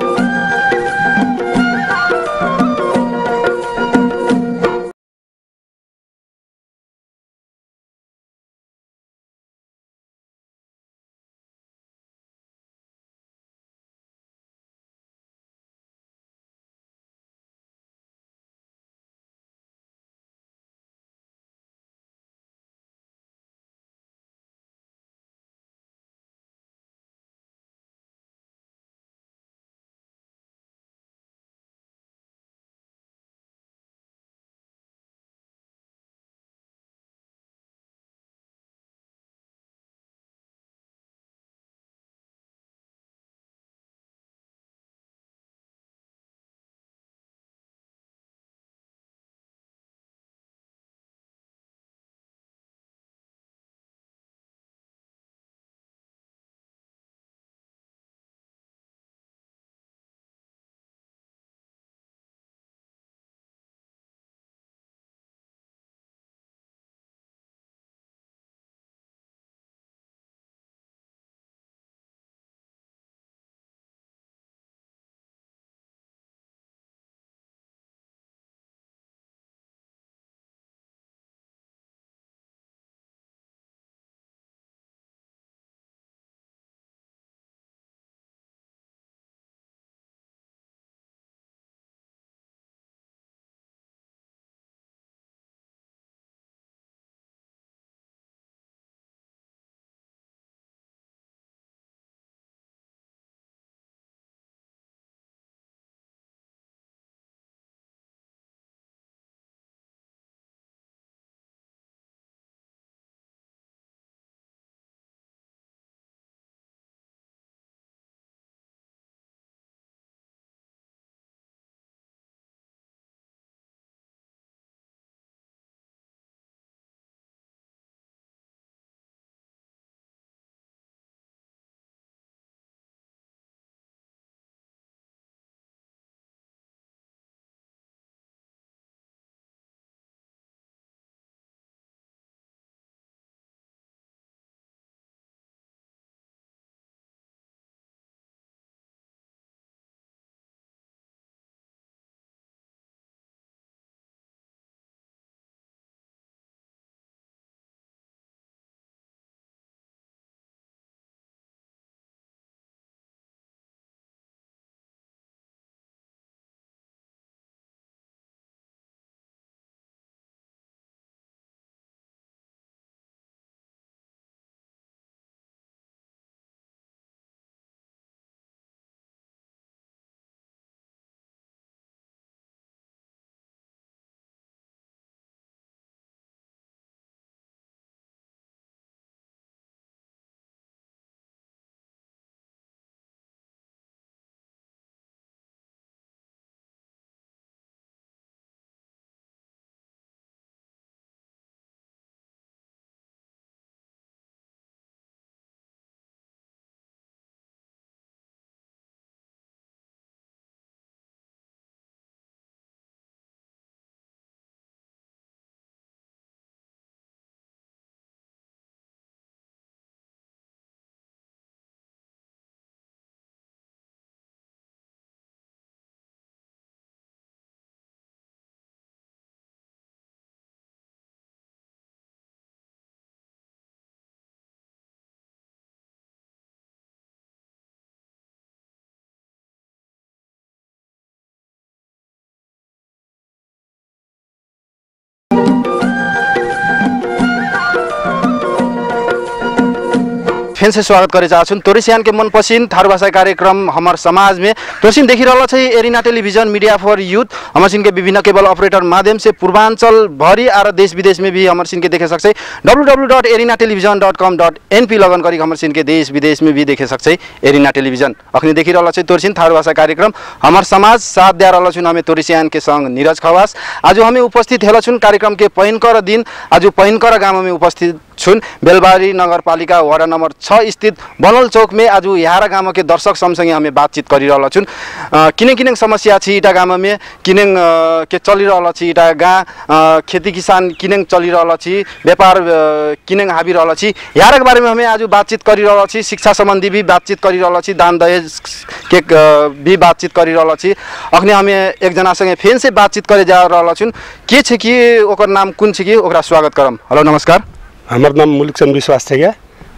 फेन से स्वागत करे चाहछु तोरिसियान के मनपसिन थारू भाषा कार्यक्रम हमर समाज में तोरिसिन देखि रहल छै Arena television media for youth हमर सिन के विभिन्न केबल ऑपरेटर माध्यम से पूर्वांचल भरि और देश विदेश में भी हमर सिन के देखे सकछै W W W dot Arena television dot com dot N P लगन करी हमर सिन के देश विदेश में भी देखे सकछै एरिना टेलीविजन अखनी देखि रहल छै तोरिसिन थारू भाषा कार्यक्रम हमर समाज साथ दे रहल छु हमें तोरिसियान के संग नीरज खवास आज हमें उपस्थित हेल छु कार्यक्रम के पहिनकर दिन आज पहिनकर गाँव में उपस्थित छुन बेलबारी नगरपालिका वार्ड नंबर छः स्थित बनल चौक में आज यहाँ गाँव के दर्शक समसँगै हमें बातचीत करिरहल छुन किने किने समस्या छी इटा गाँव में किने के चलिरहल छी इटा गाँ खेती किसान किने चलिरहल छी व्यापार किने हाबी रहल छी यहाँ के बारे में हमें आज बातचीत करिरहल छी शिक्षा संबंधी भी बातचीत करिरहल छी दान दहेज के भी बातचीत करिरहल छी अखने हमें एक जना संगे फेन से बातचीत करे जा रहल छुन के छ कि ओकर नाम कुन छ कि ओकरा स्वागत करम। हेलो नमस्कार,
हमार नाम मुलुकचंद विश्वास है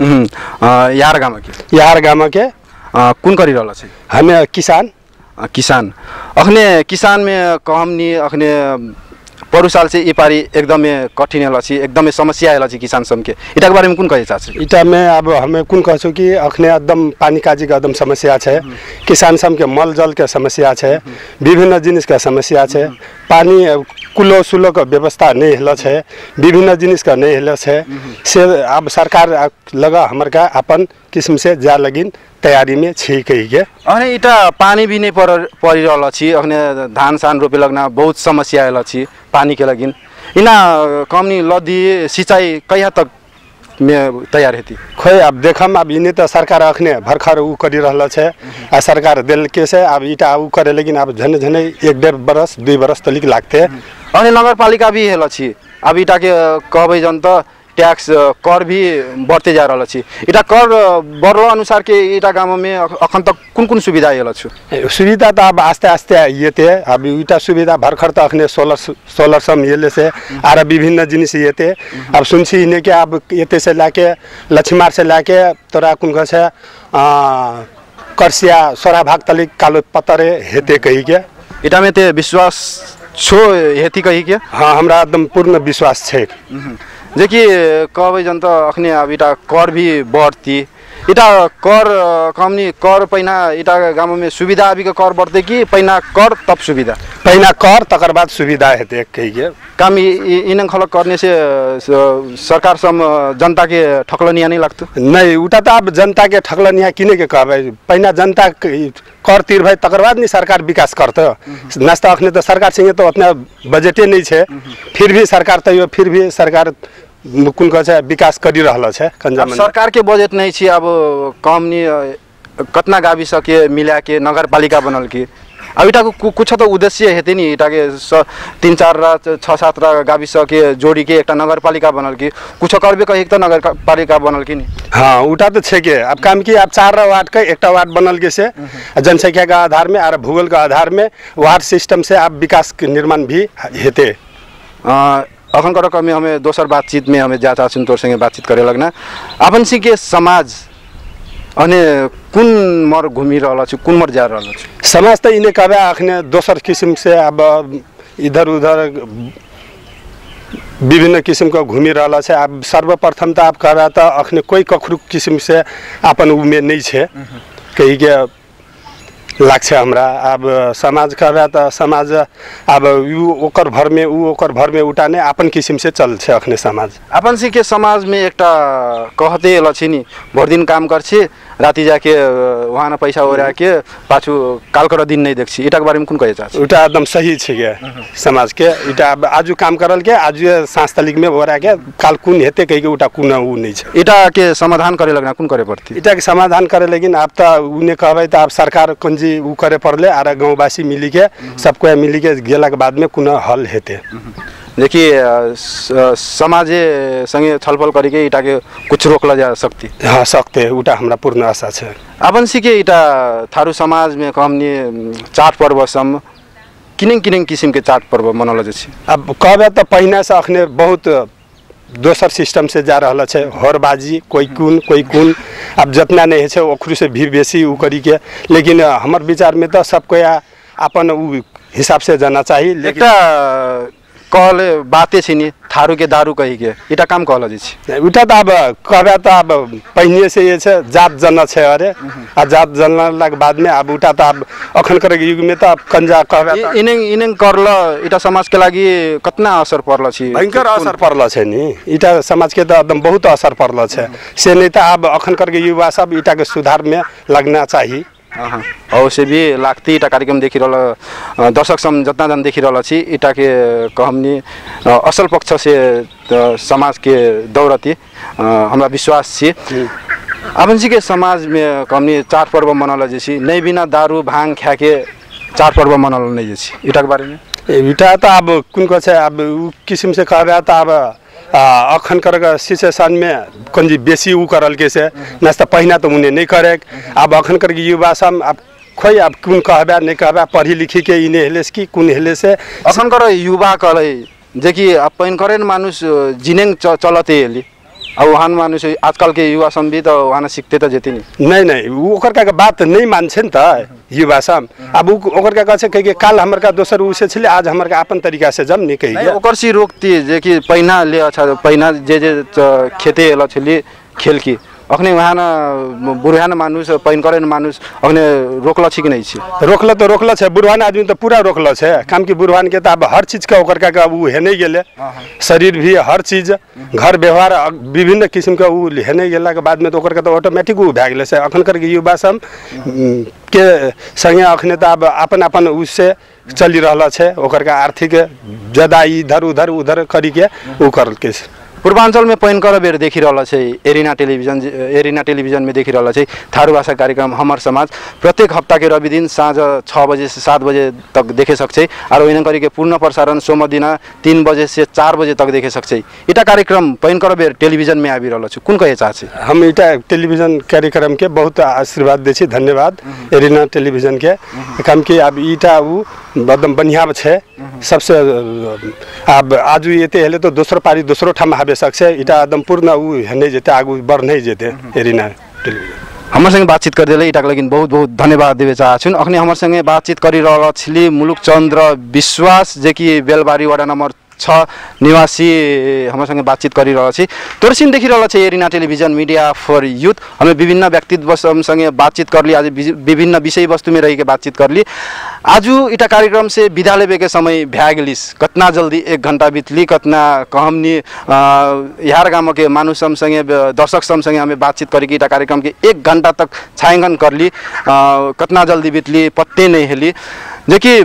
क्या
यार गाँव के
यार गाँव के
कुन करी रहल छै
हमें किसान
किसान अखने किसान में कहमनी अखने परू साल से ई पारी एकदम कठिन हल छी एकदम समस्या हल छी किसान सब के इटा के बारे में कुन कहे चाहछ
इटा में अब हमें कुन कहछु कि अखने एकदम पानी काजी का एकदम समस्या है किसान सब के मल जल के समस्या है विभिन्न जिनिस का समस्या है पानी कुलो सुलो का व्यवस्था नहीं हल है विभिन्न जिनिस का नहीं हल है से अब सरकार लगा हमार का अपन किस्म से जा लगिन तैयारी में छी कही के
अने इटा पानी भी नहीं पर परि रहल छी अखने धान सान रोपे लगना बहुत समस्या हल छी पानी के लगिन इना कमनी लदी सिंचाई कहिया तक में तैयार हेती
खोई अब देखम अब इन्हें तो सरकार अखने भरखर उ करी रहल है आ सरकार दिल के से अब इटा उ करे लेकिन अब झने झने एक डेढ़ बरस दुई बरस तलिक लागते
अने नगरपालिका भी हेल छी अब इटा के कहबै जन त टैक्स कर भी बढ़ते जा रहा छी इटा कर बढ़लो अनुसार के इटा गाँव में अखन तक कुन कुन सुविधा हेल छु
सुविधा तो अब आस्ते आस्ते येते अब इटा सुविधा भरखर तो अखने सोलर सोलर सम येले से आर विभिन्न जिनिस येते अब सुनसी इने के अब येते से लाके लक्ष्मार से लाके तोरा कुन कह से करसिया सोरा भाग तलिक कालो पतरे हेते कही के
इटा में ते विश्वास छो हेती कही के
हाँ हमरा एकदम पूर्ण विश्वास छे
जेकि कहबै जन त अखने अब इटा कर भी बढ़ती इटा कर कमनी कर पहिना इटा गाँव में सुविधा अभी के कर बढ़ते कि पहिना कर तब सुविधा
पहिना कर तकर बाद सुविधा हेते कही के
काम इन खलक करने से सरकार सम जनता के ठकलनिया नहीं लगतो
नहीं उटा तो अब जनता के ठकलनिया किने के कहबै पहिना जनता कर तीर भाई तकर बाद नहीं सरकार विकास करते नास्ता अखने तो सरकार संगे तो उतना बजटे नहीं है फिर भी सरकार तैयो फिर भी सरकार कुन कह विकास करी रहल है
सरकार के बजट नहीं छी अब कमनी कतना गाविस के मिला के नगरपालिका बनल की अब इटा को कुछ तो उद्देश्य हेते नि इटा के तीन चार रा छ सात रा गाविस के जोड़ी के एक नगरपालिका बनल की कुछ करबे कहे तो नगरपालिका बनल की नहीं
हाँ उटा तो छे के अब काम की अब चार वार्ड का एक वार्ड बनल के से जनसंख्या का आधार में और भूगोल का आधार में वार्ड सिस्टम से आप विकास के निर्माण भी हेते
अखन कर में हमें दोसर बातचीत में हमें जा चाहछुन तोर संगे बातचीत करे लगना अपन सी के समाज अने कुन मर घूमी रहल छु कुन मर जा रहल छु
समाज तो इने कहबे अखने दोसर किस्म से अब इधर उधर विभिन्न किस्म का घूमी रहल है अब सर्वप्रथम तो आप कहबे तो अखने कोई कखरू किस्म से अपन उमेद नहीं है कही के लाग्छ हमरा अब समाज कहबे तो समाज अब यू ओकर भर में उ ओकर भर में उठाने अपन किस्म से चल छे अखने समाज
अपन सी के समाज में एकटा कहते लछिनी भर दिन काम करछे राति जाके वहाँ न पैसा ओरा के पाछू काल कर दिन नहीं देखछी इटा के बारे में कुन कहे चाहछ
उटा एकदम सही छे के समाज के इटा आजु काम करल के आजु सांस तलिक में ओरा के काल कुन हेते कहि के उटा कुन उ नहीं छे
इटा के समाधान करे लगना कुन करे पड़ती
इटा के समाधान करे लेकिन आप तो उन्हें कहबे तो आप सरकार कंजी उ करे पड़ले आर गाँववासी मिली के सबको मिली के गेला के बाद में कुन हल हेते
देखिए समाजे संगे छलफल करके इटा के कुछ रोकला जा सकती
हाँ सकते उटा हमरा पूर्ण आशा है
अपन सी के इटा थारू समाज में कमनी चाट पर्व सम किनें किनें किस्म के चाट पर्व मनल जछि
अब कहबे तो पहिने से अखने बहुत दोसर सिस्टम से जा रहा है हरबाजी कोई कुन कोई कुन अब जितना नहीं है ओखरू से भी बेसी उ करी के लेकिन हमार विचार में तो सबको अपन उ हिसाब से जाना चाहिए
लेकिन कहले बातें छी थारू के दारू कही के इटा काम कहल जी छी
उठा तो अब कहबे तो अब पहिने से ये छे जात जनना छे अरे आ जात जनला के बाद में अब उठा तो अब अखन करे युग में तो अब कंजा कहबे
इने इने करल इटा समाज के लागि कतना असर परल छी
भयंकर असर परल छे नी इटा समाज के तो एकदम बहुत असर परल छे से नहीं तो अब अखन करके युवा सब इटा के सुधार में लगना चाहिए
अवश्य भी लागती इटा कार्यक्रम देखि रहल दर्शक सम जतना जन देखि रहल छी इटा के कहमनी असल पक्ष से समाज के दौरती हमरा विश्वास छी अपन जी के समाज में कहमनी चार पर्व मनल जैसी नहीं बिना दारू भांग खा के चार पर्व मनल नहीं जैसी इटा के बारे में
इटा तो अब कुन को छे अब किस्म से कहबे तो अब अखन कर सिचुएशन में कंजी बेसी उ करल के से नास्ता पहिना तो उन्हें नहीं करे अब अखन कर युवा सब अब खोई अब कुन कहबे नहीं कहबे पढ़ी लिखी के इने हेले की कुन हेले से
अखन कर युवा कले जे कि अब पहिन करे मानुष जिनेंग चलते हेली अब वहाँ मानुष आजकल के युवा सब भी तो वहाँ सीखते तो जेती नहीं
नहीं नहीं ओकर का बात नहीं मानछे न त युवा सब अब ओकर का कहे के काल हमर का दोसर उसे छले आज हमर का अपन तरीका से जम नहीं कही
ओकर सी रोकती जे कि पहिना ले अच्छा पहिना जे जे खेते एला छली खेल की अखने वहाँ न बुढ़ान मानुष पहिन करे मानुष अखने रोकल छी कि नहीं छी
रोकल तो रोकल छे बुढ़ान आदमी तो पूरा रोकल छे काम की बुढ़ान के तो अब हर चीज का ओकर का उ हेने गेले शरीर भी हर चीज घर व्यवहार विभिन्न किस्म का उ हेने गेला के बाद में तो ओकर का तो ऑटोमेटिक उ भए गेले से अखन कर के युवा सब के संगे अखने तो अब अपन अपन उससे चली रहल छे ओकर का आर्थिक ज्यादा इधर उधर उधर करी के उ करल के
पूर्वांचल में पहिन कर बेर देखि रहल छै एरिना टेलीविजन एरिना टेलीविजन में देखि रहल छै थारू भाषा कार्यक्रम हमर समाज प्रत्येक हफ्ता के रवि दिन साँझ छः बजे से सात बजे तक देखे सकछै और ओहिना करी के पूर्ण प्रसारण सोम दिना तीन बजे से चार बजे तक देखे सकछै इटा कार्यक्रम पहिन कर बेर टेलीविजन में आबि रहल छु कुन कहे चाहछै
हम इटा टेलीविजन कार्यक्रम के बहुत आशीर्वाद दै छी धन्यवाद एरिना टेलीविजन के काम की अब इटा उ एकदम बढ़िया छे सबसे अब आज एते हेले तो दोसरो पारी दोसरो ठाम आबे सकछे इटा एकदम पूर्ण उ हेने जेते आगु बढ़ नहीं जेते एरिना टेलीविजन
हमर संगे बातचीत कर देले इटाक लेकिन बहुत बहुत धन्यवाद देवे चाहछुन अखने हमर संगे बातचीत करि रहल छली मुलुक चंद्र विश्वास जे कि बेलबारी वार्ड नंबर छ निवासी हमर संगे बातचीत करि रहल छी तोरसिन देखि रहल छै Arena television media for youth हमें विभिन्न व्यक्तित्व संगे बातचीत करली आज विभिन्न विषय वस्तु में रही के बातचीत करली आज इटा कार्यक्रम से विदा लेबे के समय भए गेलिस कतना जल्दी एक घंटा बीतली कतना कहमनी यार गाम के मानुष संगे दर्शक संगे हमें बातचीत करी इटा कार्यक्रम के एक घंटा तक छायांकन करली कतना जल्दी बीतली पत्ते नहीं हेली देखी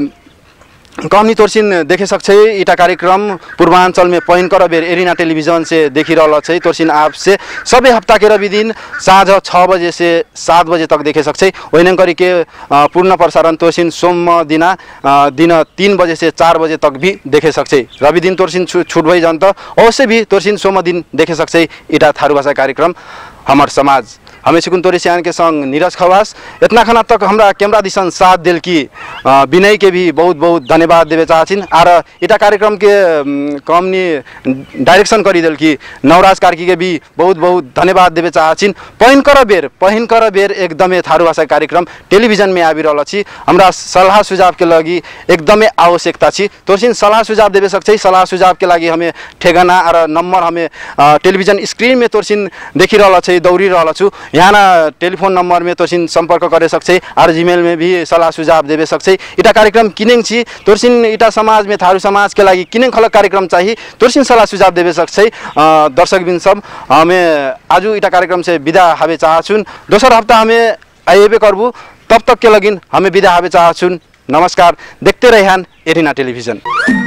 कहमनी तोरसिन देखे सकछै इटा कार्यक्रम पूर्वांचल में पहिन कर बेर एरिना टेलीविजन से देखि रहल छै तोरसिन आप से सबै हफ्ता के रवि दिन साँझ छः बजे से सात बजे तक देखे सकछै ओहिना करी के पूर्ण प्रसारण तोरसिन सोम दिना दिन तीन बजे से चार बजे तक भी देखे सकछै रवि दिन तोरसिन छूट भई जान त अवश्य भी तोरसिन सोम दिन देखे सकछै इटा थारू भाषा कार्यक्रम हमर समाज हमें सिकुन तोरेसियान के संग नीरज खवास इतना खाना तक हमरा कैमरा दिशन साथ दिल की विनय के भी बहुत बहुत धन्यवाद देवे चाहछिन और इटा कार्यक्रम के कमनी डायरेक्शन करी दिल की नवराज कार्की के भी बहुत बहुत धन्यवाद देवे चाहछिन पहिन कर बेर पहिन कर बेर एकदमै थारू भाषा कार्यक्रम टेलीविजन में आबि रहल छी हमरा सलाह सुझाव के लागि एकदमै आवश्यकता छी तोरसिन सलाह सुझाव देवे सकछै सलाह सुझाव के लागि हमें ठेगाना और नंबर हमें टेलीविजन स्क्रीन में तोरसिन देखि रहल छै दौड़ी रहल छु यहाँ ना टेलीफोन नंबर में तोरसिन संपर्क करे सकछै और जीमेल में भी सलाह सुझाव देवे सकछै इटा कार्यक्रम किनेङ छी तोरसिन इटा समाज में थारू समाज के लागि किनेङ खलक कार्यक्रम चाहिए तोरसिन सलाह सुझाव देवे सकछै दर्शक बिन सब हमें आज इटा कार्यक्रम से विदा हावे चाहछुन दोसर हफ्ता हमें आइबे करबू तब तक के लगिन हमें विदा हावे चाहछुन नमस्कार देखते रहिहान एरिना टेलीविजन।